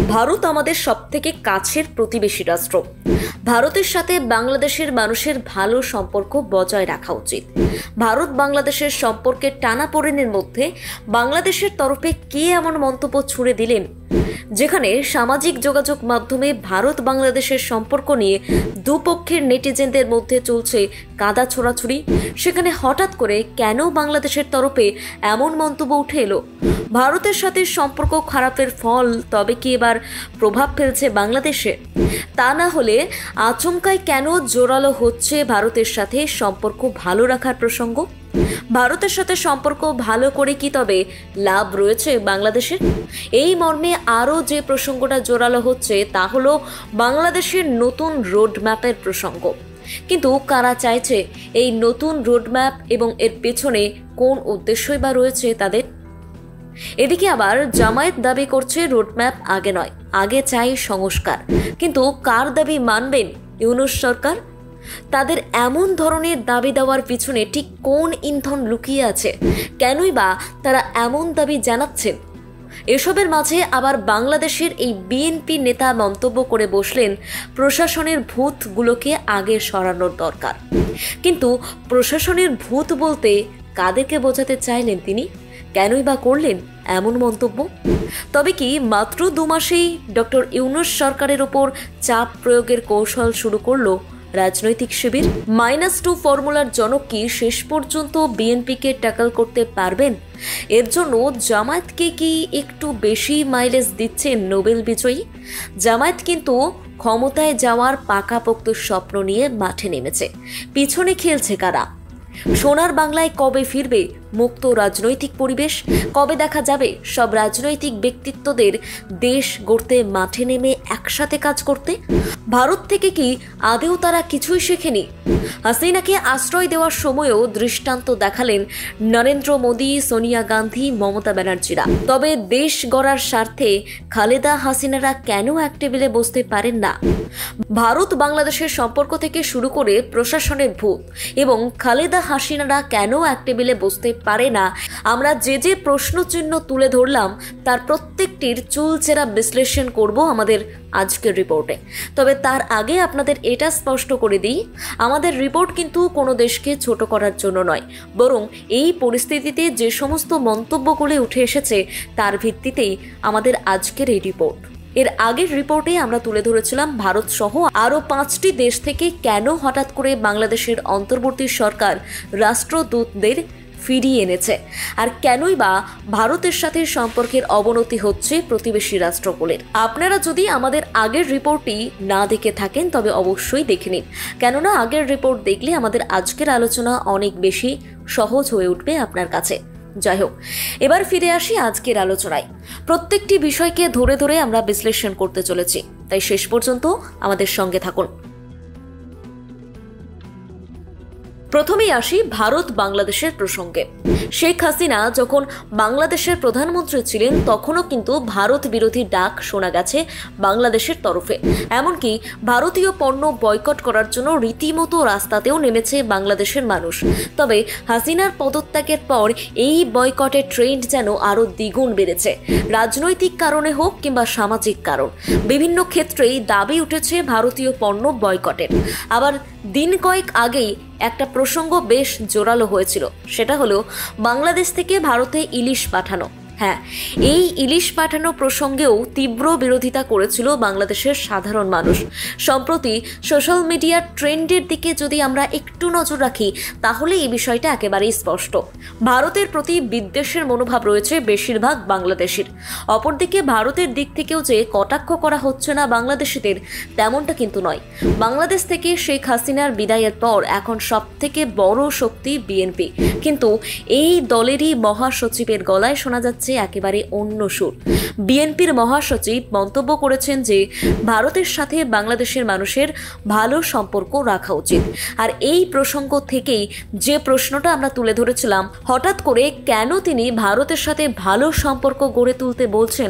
ভারত আমাদের সবথেকে কাছের প্রতিবেশী রাষ্ট্র। ভারতের সাথে বাংলাদেশের মানুষের ভালো সম্পর্ক বজায় রাখা উচিত। ভারত বাংলাদেশের সম্পর্কের টানাপোড়েনের মধ্যে বাংলাদেশের তরফে কে এমন মন্তব্য ছুড়ে দিলেন, যেখানে সামাজিক যোগাযোগ মাধ্যমে ভারত বাংলাদেশের সম্পর্ক নিয়ে দুপক্ষের নেটিজেনদের মধ্যে চলছে কাদা ছোড়াছুড়ি। সেখানে হঠাৎ করে কেন বাংলাদেশের তরফে এমন মন্তব্য উঠে এলো? ভারতের সাথে সম্পর্ক খারাপের ফল তবে কি এবার প্রভাব ফেলছে বাংলাদেশে? তা না হলে আচমকায় কেন জোরালো হচ্ছে ভারতের সাথে সম্পর্ক ভালো রাখার প্রসঙ্গ? ভারতের সাথে সম্পর্ক ভালো করে কি তবে লাভ রয়েছে বাংলাদেশের? এই মর্মে আরও যে প্রসঙ্গটা জোরালো হচ্ছে তা হলো বাংলাদেশের নতুন রোডম্যাপের প্রসঙ্গ। কিন্তু কারা চাইছে এই নতুন রোডম্যাপ এবং এর পেছনে কোন উদ্দেশ্যই বা রয়েছে তাদের? এদিকে আবার জামায়াত দাবি করছে রোডম্যাপ আগে নয়, আগে চাই সংস্কার। কিন্তু কার দাবি মানবেন ইউনূস সরকার? তাদের এমন ধরনের দাবি দেওয়ার পিছনে ঠিক কোন ইন্ধন লুকিয়ে আছে? কেনই বা তারা এমন দাবি জানাচ্ছেন? এসবের মাঝে আবার বাংলাদেশের এই বিএনপি নেতা মন্তব্য করে বসলেন, প্রশাসনের ভূতগুলোকে আগে সরানোর দরকার। কিন্তু প্রশাসনের ভূত বলতে কাদেরকে বোঝাতে চাইলেন তিনি? কেনই বা করলেন এমন মন্তব্য? তবে কি মাত্র 2 মাসেই ডক্টর ইউনূস সরকারের ওপর চাপ প্রয়োগের কৌশল শুরু করলো রাজনৈতিক শিবির? -2 ফর্মুলার জনক কি শেষ পর্যন্ত বিএনপিকে ট্যাকল করতে পারবেন? এর জন্য জামায়াতকে কি একটু বেশি মাইলেজ দিচ্ছেন নোবেল বিজয়ী? জামায়াত কিন্তু ক্ষমতায় যাওয়ার পাকাপোক্ত স্বপ্ন নিয়ে মাঠে নেমেছে। পিছনে খেলছে কারা? সোনার বাংলায় কবে ফিরবে মুক্ত রাজনৈতিক পরিবেশ? কবে দেখা যাবে সব রাজনৈতিক ব্যক্তিত্বদের দেশ গড়তে মাঠে নেমে একসাথে কাজ করতে? ভারত থেকে কি আদেও তারা কিছুই শেখেনি? হাসিনাকে আশ্রয় দেওয়ার সময়ও দৃষ্টান্ত দেখালেন নরেন্দ্র মোদী, সোনিয়া গান্ধী, মমতা ব্যানার্জিরা। তবে দেশ গড়ার স্বার্থে খালেদা হাসিনারা কেন এক টেবিলে বসতে পারেন না? ভারত বাংলাদেশের সম্পর্ক থেকে শুরু করে প্রশাসনের ভূত এবং খালেদা হাসিনারা কেন এক টেবিলে বসতে পারে না? আমরা যে প্রশ্নচিহ্ন তুলে ধরলাম তার প্রত্যেকটির চুলচেরা বিশ্লেষণ করব আমাদের আজকের রিপোর্টে। তবে তার আগে আপনাদের এটা স্পষ্ট করে দিই, আমাদের রিপোর্ট কিন্তু কোনো দেশকে ছোট করার জন্য নয়, বরং এই পরিস্থিতিতে যে সমস্ত মন্তব্যগুলো উঠে এসেছে তার ভিত্তিতেই আমাদের আজকের এই রিপোর্ট। এর আগের রিপোর্টে আমরা তুলে ধরেছিলাম ভারত সহ আরও 5টি দেশ থেকে কেন হঠাৎ করে বাংলাদেশের অন্তর্বর্তী সরকার রাষ্ট্রদূতদের ফিরিয়ে এনেছে, আর কেনই বা ভারতের সাথে সম্পর্কের অবনতি হচ্ছে প্রতিবেশী রাষ্ট্রগুলির। আপনারা যদি আমাদের আগের রিপোর্টটি না দেখে থাকেন তবে অবশ্যই দেখে নিন, কেননা আগের রিপোর্ট দেখলে আমাদের আজকের আলোচনা অনেক বেশি সহজ হয়ে উঠবে আপনার কাছে। যাই হোক, এবার ফিরে আসি আজকের আলোচনায়। প্রত্যেকটি বিষয়কে ধরে ধরে আমরা বিশ্লেষণ করতে চলেছি, তাই শেষ পর্যন্ত আমাদের সঙ্গে থাকুন। প্রথমেই আসি ভারত বাংলাদেশের প্রসঙ্গে। শেখ হাসিনা যখন বাংলাদেশের প্রধানমন্ত্রী ছিলেন তখনও কিন্তু ভারত বিরোধী ডাক শোনা গেছে বাংলাদেশের তরফে। এমনকি ভারতীয় পণ্য বয়কট করার জন্য রীতিমতো রাস্তাতেও নেমেছে বাংলাদেশের মানুষ। তবে হাসিনার পদত্যাগের পর এই বয়কটের ট্রেন্ড যেন আরও দ্বিগুণ বেড়েছে। রাজনৈতিক কারণে হোক কিংবা সামাজিক কারণ, বিভিন্ন ক্ষেত্রেই দাবি উঠেছে ভারতীয় পণ্য বয়কটের। আবার দিন কয়েক আগেই একটা প্রসঙ্গ বেশ জোরালো হয়েছিল, সেটা হলো বাংলাদেশ থেকে ভারতে ইলিশ পাঠানো। হ্যাঁ, এই ইলিশ পাঠানো প্রসঙ্গেও তীব্র বিরোধিতা করেছিল বাংলাদেশের সাধারণ মানুষ। সম্প্রতি সোশ্যাল মিডিয়ার ট্রেন্ডের দিকে যদি আমরা একটু নজর রাখি তাহলে এই বিষয়টা একেবারেই স্পষ্ট। ভারতের প্রতি বিদ্বেষের মনোভাব রয়েছে বেশিরভাগ বাংলাদেশির। অপরদিকে ভারতের দিক থেকেও যে কটাক্ষ করা হচ্ছে না বাংলাদেশিদের, তেমনটা কিন্তু নয়। বাংলাদেশ থেকে শেখ হাসিনার বিদায়ের পর এখন সব থেকে বড় শক্তি বিএনপি, কিন্তু এই দলেরই মহাসচিবের গলায় শোনা যাচ্ছে একেবারে অন্য সুর। বিএনপির মহাসচিব মন্তব্য করেছেন যে ভারতের সাথে বাংলাদেশের মানুষের ভালো সম্পর্ক রাখা উচিত। আর এই প্রসঙ্গ থেকেই যে প্রশ্নটা আমরা তুলে ধরেছিলাম, হঠাৎ করে কেন তিনি ভারতের সাথে ভালো সম্পর্ক গড়ে তুলতে বলছেন?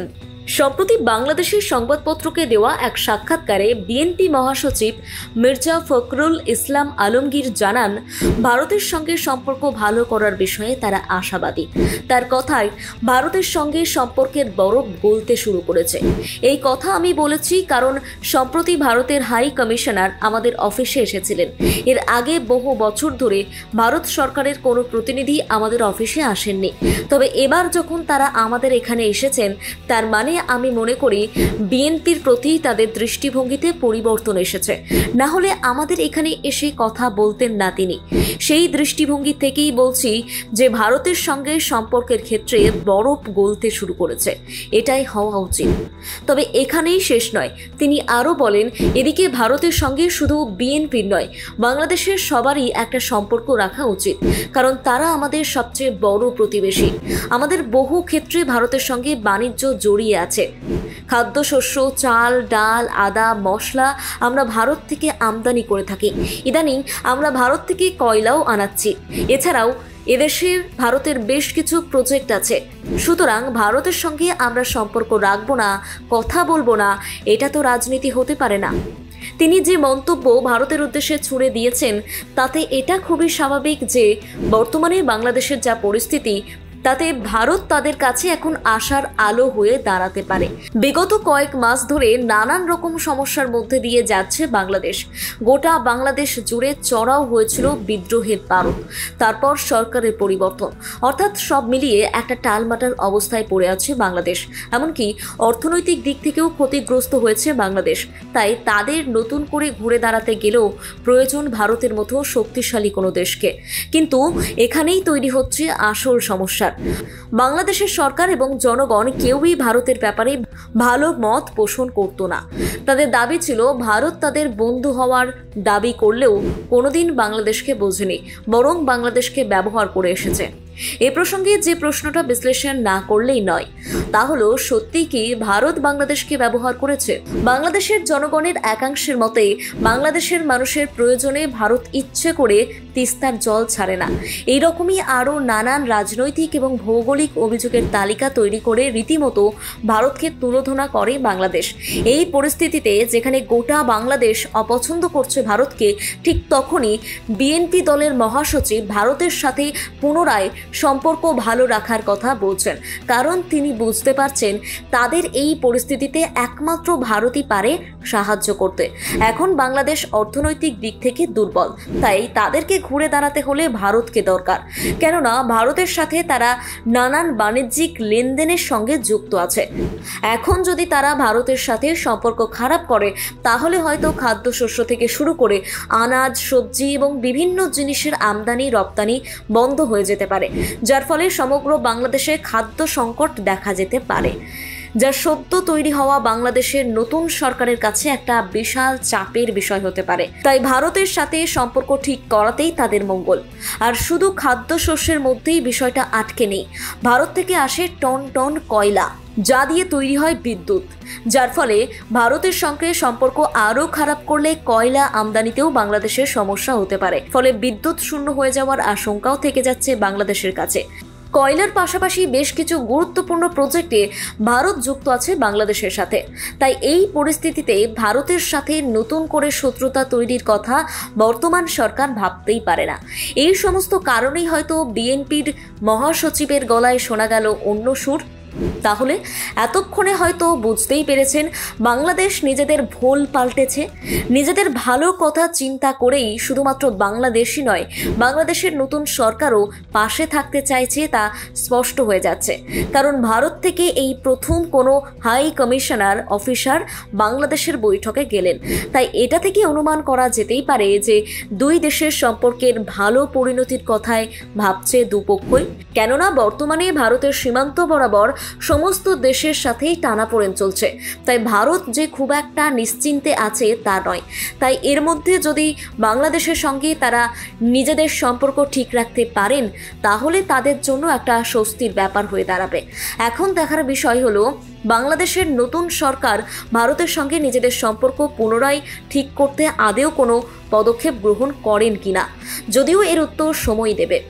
সম্প্রতি বাংলাদেশের সংবাদপত্রকে দেওয়া এক সাক্ষাৎকারে বিএনপি মহাসচিব মির্জা ফখরুল ইসলাম আলমগীর জানান, ভারতের সঙ্গে সম্পর্ক ভালো করার বিষয়ে তারা আশাবাদী। তার কথায়, ভারতের সঙ্গে সম্পর্কের বরফ গলতে শুরু করেছে। এই কথা আমি বলেছি কারণ সম্প্রতি ভারতের হাই কমিশনার আমাদের অফিসে এসেছিলেন। এর আগে বহু বছর ধরে ভারত সরকারের কোনো প্রতিনিধি আমাদের অফিসে আসেননি। তবে এবার যখন তারা আমাদের এখানে এসেছেন, তার মানে আমি মনে করি বিএনপির প্রতি তাদের দৃষ্টিভঙ্গিতে পরিবর্তন এসেছে। না হলে আমাদের এখানে এসে কথা বলতেন না তিনি। সেই দৃষ্টিভঙ্গি থেকেই বলছি যে ভারতের সঙ্গে সম্পর্কের ক্ষেত্রে বরফ গলতে শুরু করেছে। এটাই হওয়া উচিত। তবে এখানেই শেষ নয়। তিনি আরও বলেন, এদিকে ভারতের সঙ্গে শুধু বিএনপির নয়, বাংলাদেশের সবারই একটা সম্পর্ক রাখা উচিত, কারণ তারা আমাদের সবচেয়ে বড় প্রতিবেশী। আমাদের বহু ক্ষেত্রে ভারতের সঙ্গে বাণিজ্য জড়িয়ে আছে। খাদ্যশস্য, চাল, ডাল, আদা, মশলা আমরা ভারত থেকে আমদানি করে থাকি। ইদানিং আমরা ভারত থেকে কয়লাও আনাচ্ছি। এছাড়াও এদেশে ভারতের বেশ কিছু প্রজেক্ট আছে। সুতরাং ভারতের সঙ্গে আমরা সম্পর্ক রাখবো না, কথা বলবো না, এটা তো রাজনীতি হতে পারে না। তিনি যে মন্তব্য ভারতের উদ্দেশ্যে ছুড়ে দিয়েছেন, তাতে এটা খুবই স্বাভাবিক যে বর্তমানে বাংলাদেশের যা পরিস্থিতি, তাতে ভারত তাদের কাছে এখন আশার আলো হয়ে দাঁড়াতে পারে। বিগত কয়েক মাস ধরে নানান রকম সমস্যার মধ্যে দিয়ে যাচ্ছে বাংলাদেশ। গোটা বাংলাদেশ জুড়ে চড়াও হয়েছিল বিদ্রোহের পারদ। তারপর সরকারের পরিবর্তন, অর্থাৎ সব মিলিয়ে একটা টালমাটাল অবস্থায় পড়ে আছে বাংলাদেশ। এমনকি অর্থনৈতিক দিক থেকেও ক্ষতিগ্রস্ত হয়েছে বাংলাদেশ। তাই তাদের নতুন করে ঘুরে দাঁড়াতে গেলেও প্রয়োজন ভারতের মতো শক্তিশালী কোনো দেশকে। কিন্তু এখানেই তৈরি হচ্ছে আসল সমস্যা। বাংলাদেশের সরকার এবং জনগণ কেউই ভারতের ব্যাপারে ভালো মত পোষণ করত না। তাদের দাবি ছিল, ভারত তাদের বন্ধু হওয়ার দাবি করলেও কোনোদিন বাংলাদেশকে বোঝেনি, বরং বাংলাদেশকে ব্যবহার করে এসেছে। এ প্রসঙ্গে যে প্রশ্নটা বিশ্লেষণ না করলেই নয়, তা হলো, সত্যি কি ভারত বাংলাদেশকে ব্যবহার করেছে? বাংলাদেশের জনগণের একাংশের মতে বাংলাদেশের মানুষের প্রয়োজনে ভারত ইচ্ছে করে তিস্তার জল ছাড়ে না। এইরকমই আরও নানান রাজনৈতিক এবং ভৌগোলিক অভিযোগের তালিকা তৈরি করে রীতিমতো ভারতকে তুলোধনা করে বাংলাদেশ। এই পরিস্থিতিতে যেখানে গোটা বাংলাদেশ অপছন্দ করছে ভারতকে, ঠিক তখনই বিএনপি দলের মহাসচিব ভারতের সাথে পুনরায় সম্পর্ক ভালো রাখার কথা বলছেন। কারণ তিনি বুঝতে পারছেন তাদের এই পরিস্থিতিতে একমাত্র ভারতই পারে সাহায্য করতে। এখন বাংলাদেশ অর্থনৈতিক দিক থেকে দুর্বল, তাই তাদেরকে ঘুরে দাঁড়াতে হলে ভারতকে দরকার। কেননা ভারতের সাথে তারা নানান বাণিজ্যিক লেনদেনের সঙ্গে যুক্ত আছে। এখন যদি তারা ভারতের সাথে সম্পর্ক খারাপ করে, তাহলে হয়তো খাদ্যশস্য থেকে শুরু করে আনাজ, সবজি এবং বিভিন্ন জিনিসের আমদানি রপ্তানি বন্ধ হয়ে যেতে পারে, যার ফলে সমগ্র বাংলাদেশে খাদ্য সংকট দেখা যেতে পারে, যা সদ্য তৈরি হওয়া বাংলাদেশের নতুন সরকারের কাছে একটা বিশাল চাপের বিষয় হতে পারে। তাই ভারতের সাথে সম্পর্ক ঠিক করাতেই তাদের মঙ্গল। আর শুধু খাদ্যশস্যের মধ্যেই বিষয়টা আটকে নেই। ভারত থেকে আসে টন টন কয়লা, যা দিয়ে তৈরি হয় বিদ্যুৎ, যার ফলে ভারতের সঙ্গে সম্পর্ক আরও খারাপ করলে কয়লা আমদানিতেও বাংলাদেশের সমস্যা হতে পারে। ফলে বিদ্যুৎ শূন্য হয়ে যাওয়ার আশঙ্কাও থেকে যাচ্ছে বাংলাদেশের কাছে। কয়লার পাশাপাশি বেশ কিছু গুরুত্বপূর্ণ প্রজেক্টে ভারত যুক্ত আছে বাংলাদেশের সাথে। তাই এই পরিস্থিতিতে ভারতের সাথে নতুন করে শত্রুতা তৈরির কথা বর্তমান সরকার ভাবতেই পারে না। এই সমস্ত কারণেই হয়তো বিএনপির মহাসচিবের গলায় শোনা গেল অন্য সুর। তাহলে এতক্ষণে হয়তো বুঝতেই পেরেছেন বাংলাদেশ নিজেদের ভোল পাল্টেছে। নিজেদের ভালো কথা চিন্তা করেই শুধুমাত্র বাংলাদেশই নয়, বাংলাদেশের নতুন সরকারও পাশে থাকতে চাইছে, তা স্পষ্ট হয়ে যাচ্ছে। কারণ ভারত থেকে এই প্রথম কোনো হাই কমিশনার অফিসার বাংলাদেশের বৈঠকে গেলেন। তাই এটা থেকে অনুমান করা যেতেই পারে যে দুই দেশের সম্পর্কের ভালো পরিণতির কথায় ভাবছে দুপক্ষই। কেননা বর্তমানে ভারতের সীমান্ত বরাবর সমস্ত দেশের সাথেই টানাপোড়েন চলছে। তাই ভারত যে খুব একটা নিশ্চিন্তে আছে তা নয়। তাই এর মধ্যে যদি বাংলাদেশের সঙ্গে তারা নিজেদের সম্পর্ক ঠিক রাখতে পারেন, তাহলে তাদের জন্য একটা স্বস্তির ব্যাপার হয়ে দাঁড়াবে। এখন দেখার বিষয় হলো বাংলাদেশের নতুন সরকার ভারতের সঙ্গে নিজেদের সম্পর্ক পুনরায় ঠিক করতে আদেও কোনো পদক্ষেপ গ্রহণ করেন কিনা, যদিও এর উত্তর সময় দেবে।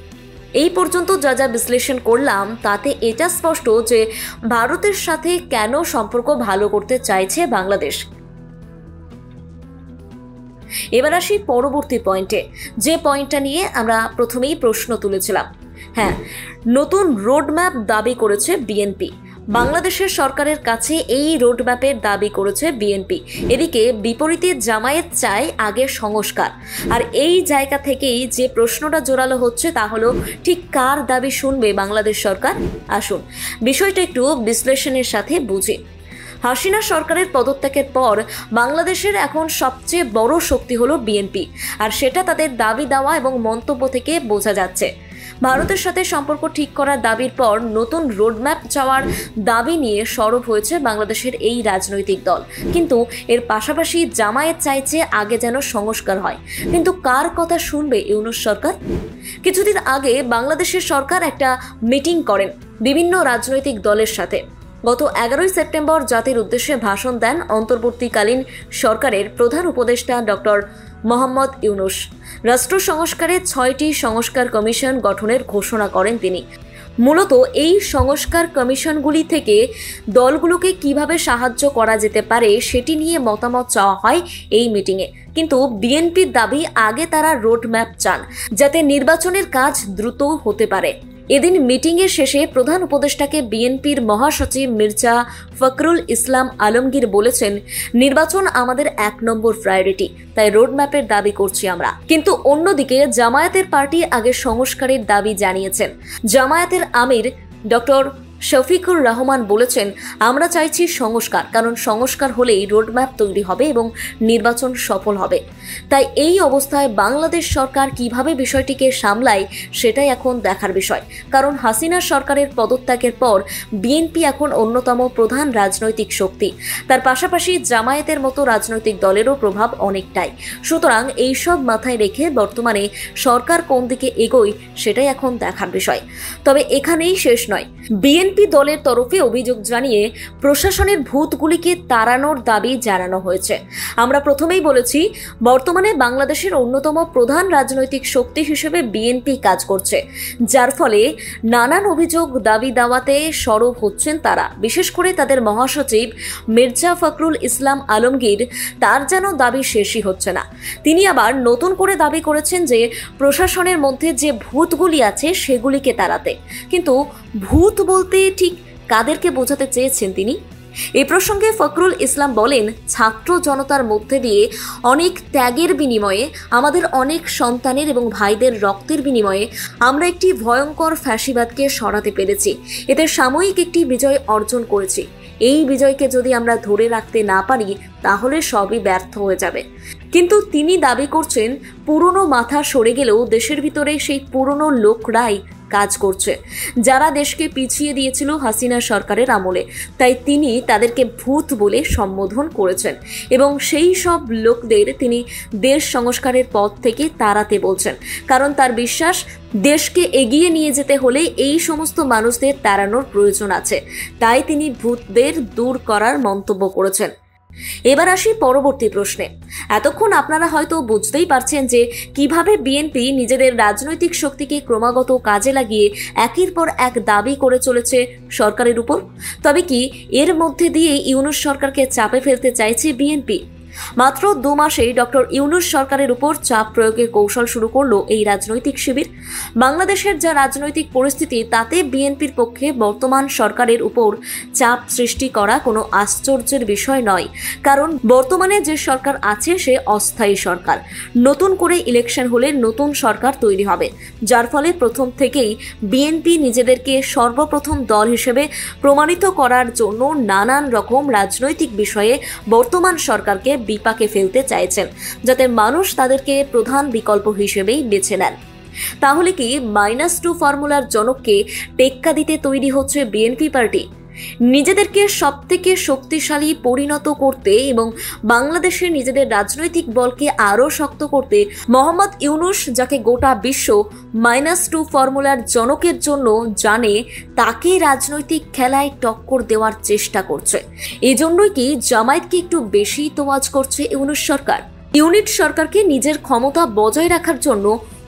এই পর্যন্ত যা যা বিশ্লেষণ করলাম তাতে এটা স্পষ্ট যে ভারতের সাথে কেন সম্পর্ক ভালো করতে চাইছে বাংলাদেশ। এবার আসি পরবর্তী পয়েন্টে, যে পয়েন্টটা নিয়ে আমরা প্রথমেই প্রশ্ন তুলেছিলাম। হ্যাঁ, নতুন রোডম্যাপ দাবি করেছে বিএনপি। বাংলাদেশের সরকারের কাছে এই রোডম্যাপের দাবি করেছে বিএনপি। এদিকে বিপরীতে জামায়াত চায় আগে সংস্কার। আর এই জায়গা থেকেই যে প্রশ্নটা জোরালো হচ্ছে তা হলো, ঠিক কার দাবি শুনবে বাংলাদেশ সরকার? আসুন বিষয়টা একটু বিশ্লেষণের সাথে বুঝি। হাসিনা সরকারের পদত্যাগের পর বাংলাদেশের এখন সবচেয়ে বড় শক্তি হলো বিএনপি, আর সেটা তাদের দাবি দেওয়া এবং মন্তব্য থেকে বোঝা যাচ্ছে। ভারতের সাথে সম্পর্ক ঠিক করার দাবির পর নতুন রোডম্যাপ চাওয়ার দাবি নিয়ে সরব হয়েছে বাংলাদেশের এই রাজনৈতিক দল। কিন্তু এর পাশাপাশি জামায়াত চাইছে আগে যেন সংস্কার হয়। কিন্তু কার কথা শুনবে ইউনূস সরকার? কিছুদিন আগে বাংলাদেশের সরকার একটা মিটিং করেন বিভিন্ন রাজনৈতিক দলের সাথে। গত 11 সেপ্টেম্বর জাতির উদ্দেশ্যে ভাষণ দেন অন্তর্বর্তীকালীন সরকারের প্রধান উপদেষ্টা ডক্টর মোহাম্মদ ইউনূস। রাষ্ট্র সংস্কারে 6টি সংস্কার কমিশন গঠনের ঘোষণা করেন তিনি। মূলত এই সংস্কার কমিশনগুলি থেকে দলগুলোকে কিভাবে সাহায্য করা যেতে পারে সেটি নিয়ে মতামত চাওয়া হয় এই মিটিংয়ে। কিন্তু বিএনপির দাবি আগে তারা রোডম্যাপ চান, যাতে নির্বাচনের কাজ দ্রুত হতে পারে। এদিন মিটিংয়ের শেষে প্রধান উপদেষ্টাকে বিএনপির মহাসচিব মির্জা ফখরুল ইসলাম আলমগীর বলেছেন, নির্বাচন আমাদের 1 নম্বর প্রায়োরিটি, তাই রোডম্যাপের দাবি করছি আমরা। কিন্তু অন্যদিকে জামায়াতের পার্টি আগে সংস্কারের দাবি জানিয়েছেন। জামায়াতের আমির ডক্টর শফিকুর রহমান বলেছেন, আমরা চাইছি সংস্কার, কারণ সংস্কার হলেই রোডম্যাপ তৈরি হবে এবং নির্বাচন সফল হবে। তাই এই অবস্থায় বাংলাদেশ সরকার কিভাবে বিষয়টিকে সামলায় সেটাই এখন দেখার বিষয়। কারণ হাসিনা সরকারের পদত্যাগের পর বিএনপি এখন অন্যতম প্রধান রাজনৈতিক শক্তি। তার পাশাপাশি জামায়াতের মতো রাজনৈতিক দলেরও প্রভাব অনেকটাই। সুতরাং এইসব মাথায় রেখে বর্তমানে সরকার কোন দিকে এগোয় সেটাই এখন দেখার বিষয়। তবে এখানেই শেষ নয়। বিএনপি দলের তরফে অভিযোগ জানিয়ে প্রশাসনের ভূতগুলিকে তাড়ানোর দাবি জানানো হয়েছে। আমরা প্রথমেই বলেছি, বর্তমানে বাংলাদেশের অন্যতম প্রধান রাজনৈতিক শক্তি হিসেবে বিএনপি কাজ করছে, যার ফলে নানান অভিযোগ দাবি দাওয়াতে সরব হচ্ছেন তারা। বিশেষ করে তাদের মহাসচিব মির্জা ফখরুল ইসলাম আলমগীর, তার যেন দাবি শেষই হচ্ছে না। তিনি আবার নতুন করে দাবি করেছেন যে প্রশাসনের মধ্যে যে ভূতগুলি আছে সেগুলিকে তাড়াতে। কিন্তু ভূত বলতে ঠিক কাদেরকে বোঝাতে চেয়েছেন তিনি? এই প্রসঙ্গে ফখরুল ইসলাম বলেন, ছাত্র জনতার মধ্যে দিয়ে অনেক ত্যাগের বিনিময়ে, আমাদের অনেক সন্তানের এবং ভাইদের রক্তের বিনিময়ে আমরা একটি ভয়ঙ্কর ফ্যাসিবাদকে সরাতে পেরেছি। এতে সাময়িক একটি বিজয় অর্জন করেছি। এই বিজয়কে যদি আমরা ধরে রাখতে না পারি তাহলে সবই ব্যর্থ হয়ে যাবে। কিন্তু তিনি দাবি করছেন, পুরনো মাথা সরে গেলেও দেশের ভিতরে সেই পুরনো লোকরাই কাজ করছে, যারা দেশকে পিছিয়ে দিয়েছিল হাসিনা সরকারের আমলে। তাই তিনি তাদেরকে ভূত বলে সম্বোধন করেছেন এবং সেই সব লোকদের তিনি দেশ সংস্কারের পথ থেকে তাড়াতে বলছেন। কারণ তার বিশ্বাস, দেশকে এগিয়ে নিয়ে যেতে হলে এই সমস্ত মানুষদের তাড়ানোর প্রয়োজন আছে। তাই তিনি ভূতদের দূর করার মন্তব্য করেছেন। এবার আসি পরবর্তী প্রশ্নে। এতক্ষণ আপনারা হয়তো বুঝতেই পারছেন যে কিভাবে বিএনপি নিজেদের রাজনৈতিক শক্তিকে ক্রমাগত কাজে লাগিয়ে একের পর এক দাবি করে চলেছে সরকারের উপর। তবে কি এর মধ্যে দিয়ে ইউনূস সরকারকে চাপে ফেলতে চাইছে বিএনপি? মাত্র 2 মাসেই ডক্টর ইউনূস সরকারের উপর চাপ প্রয়োগের কৌশল শুরু করলো এই রাজনৈতিক শিবির। বাংলাদেশের যা রাজনৈতিক পরিস্থিতি, তাতে বিএনপির পক্ষে বর্তমান সরকারের উপর চাপ সৃষ্টি করা কোনো আশ্চর্যের বিষয় নয়। কারণ বর্তমানে যে সরকার আছে সে অস্থায়ী সরকার। নতুন করে ইলেকশন হলে নতুন সরকার তৈরি হবে, যার ফলে প্রথম থেকেই বিএনপি নিজেদেরকে সর্বপ্রথম দল হিসেবে প্রমাণিত করার জন্য নানান রকম রাজনৈতিক বিষয়ে বর্তমান সরকারকে বিপাকে ফেলতে চাইছেন, যাতে মানুষ তাদেরকে প্রধান বিকল্প হিসেবেই বেছে নেন। তাহলে কি -2 ফর্মুলার জনককে টেক্কা দিতে তৈরি হচ্ছে বিএনপি পার্টি? নিজেদেরকে সবথেকে শক্তিশালী পরিণত করতে এবং বাংলাদেশের নিজেদের রাজনৈতিক বলকে আরও শক্ত করতে মোহাম্মদ ইউনূস, যাকে গোটা বিশ্ব -2 ফর্মুলার জনকের জন্য জানে, তাকে রাজনৈতিক খেলায় টক্কর দেওয়ার চেষ্টা করছে। এজন্যই কি জামায়াতকে একটু বেশি তোয়াজ করছে ইউনূস সরকার? ইউনিট সরকারকে নিজের ক্ষমতা বজায় রাখার জন্য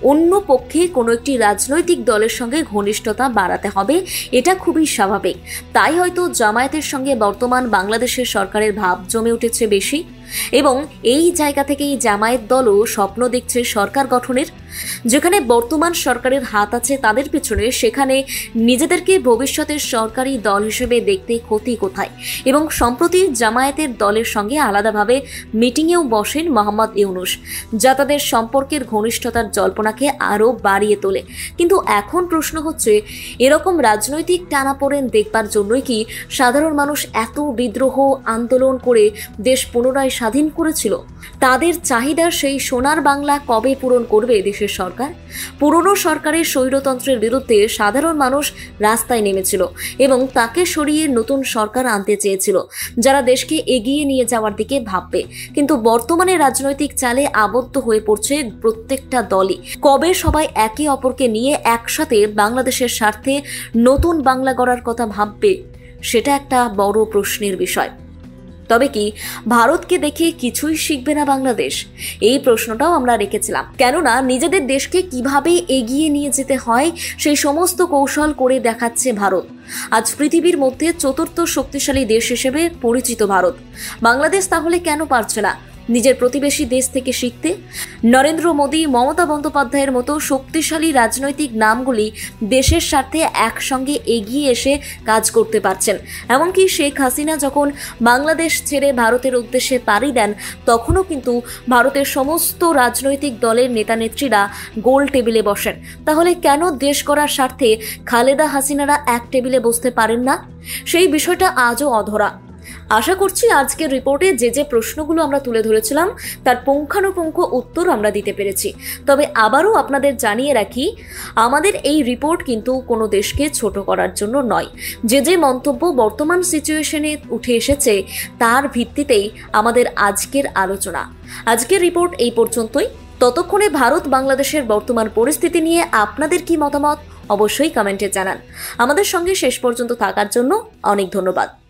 অন্য পক্ষে কোনো একটি রাজনৈতিক দলের সঙ্গে ঘনিষ্ঠতা বাড়াতে হবে, এটা খুবই স্বাভাবিক। তাই হয়তো জামায়াতের সঙ্গে বর্তমান বাংলাদেশের সরকারের ভাব জমে উঠেছে বেশি, এবং এই জায়গা থেকেই জামায়াত দলও স্বপ্ন দেখছে সরকার গঠনের। যেখানে বর্তমান সরকারের হাত আছে তাদের পিছনে, সেখানে নিজেদেরকে ভবিষ্যতের সরকারি দল হিসেবে দেখতে ক্ষতি কোথায়। এবং সম্প্রতি জামায়াতের দলের সঙ্গে আলাদাভাবে মিটিংয়েও বসেন মোহাম্মদ ইউনূস, যা তাদের সম্পর্কের ঘনিষ্ঠতার জল্পনাকে আরও বাড়িয়ে তোলে। কিন্তু এখন প্রশ্ন হচ্ছে, এরকম রাজনৈতিক টানাপোড়েন দেখবার জন্যই কি সাধারণ মানুষ এত বিদ্রোহ আন্দোলন করে দেশ পুনরায় স্বাধীন করেছিল? তাদের চাহিদার সেই সোনার বাংলা কবে পূরণ করবে দেশের সরকার? পুরনো সরকারের স্বৈরতন্ত্রের বিরুদ্ধে সাধারণ মানুষ রাস্তায় নেমেছিল এবং তাকে সরিয়ে নতুন সরকার আনতে চেয়েছিল, যারা দেশকে এগিয়ে নিয়ে যাওয়ার দিকে ভাববে। কিন্তু বর্তমানে রাজনৈতিক চালে আবদ্ধ হয়ে পড়ছে প্রত্যেকটা দলই। কবে সবাই একে অপরকে নিয়ে একসাথে বাংলাদেশের স্বার্থে নতুন বাংলা গড়ার কথা ভাববে, সেটা একটা বড় প্রশ্নের বিষয়। তবে কি ভারতকে দেখে কিছুই শিখবে না বাংলাদেশ? এই প্রশ্নটাও আমরা রেখেছিলাম, কেননা নিজেদের দেশকে কিভাবে এগিয়ে নিয়ে যেতে হয় সেই সমস্ত কৌশল করে দেখাচ্ছে ভারত। আজ পৃথিবীর মধ্যে চতুর্থ শক্তিশালী দেশ হিসেবে পরিচিত ভারত। বাংলাদেশ তাহলে কেন পারছে না নিজের প্রতিবেশী দেশ থেকে শিখতে? নরেন্দ্র মোদী, মমতা বন্দ্যোপাধ্যায়ের মতো শক্তিশালী রাজনৈতিক নামগুলি দেশের স্বার্থে একসঙ্গে এগিয়ে এসে কাজ করতে পারছেন। এমনকি শেখ হাসিনা যখন বাংলাদেশ ছেড়ে ভারতের উদ্দেশ্যে পাড়ি দেন, তখনও কিন্তু ভারতের সমস্ত রাজনৈতিক দলের নেতানেত্রীরা গোল টেবিলে বসেন। তাহলে কেন দেশ গড়ার স্বার্থে খালেদা হাসিনারা এক টেবিলে বসতে পারেন না? সেই বিষয়টা আজও অধরা। আশা করছি আজকের রিপোর্টে যে যে প্রশ্নগুলো আমরা তুলে ধরেছিলাম তার পুঙ্খানুপুঙ্খ উত্তর আমরা দিতে পেরেছি। তবে আবারও আপনাদের জানিয়ে রাখি, আমাদের এই রিপোর্ট কিন্তু কোনো দেশকে ছোট করার জন্য নয়। যে যে মন্তব্য বর্তমান সিচুয়েশনে উঠে এসেছে তার ভিত্তিতেই আমাদের আজকের আলোচনা। আজকের রিপোর্ট এই পর্যন্তই। ততক্ষণে ভারত বাংলাদেশের বর্তমান পরিস্থিতি নিয়ে আপনাদের কি মতামত অবশ্যই কমেন্টে জানান। আমাদের সঙ্গে শেষ পর্যন্ত থাকার জন্য অনেক ধন্যবাদ।